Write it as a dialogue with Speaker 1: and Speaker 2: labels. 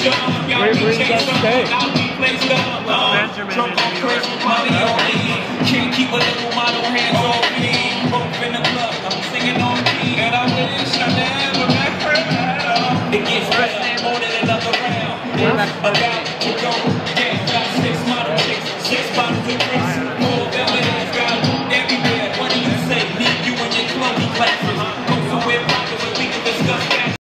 Speaker 1: Where you guys stay?
Speaker 2: Benjamin in New York. Can't keep a little model hands off me. Rope in the club, I'm singing on key, and I wish I never met her. It gets better.